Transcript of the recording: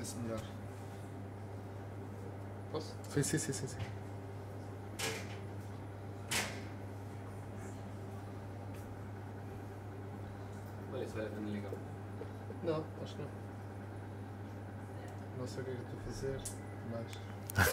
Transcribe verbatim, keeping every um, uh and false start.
vê-se melhor. Posso? Sim, sim, sim, sim, sim. Olha, isso vai dando legal. Não, acho que não. Não sei o que é que estou a fazer, mas.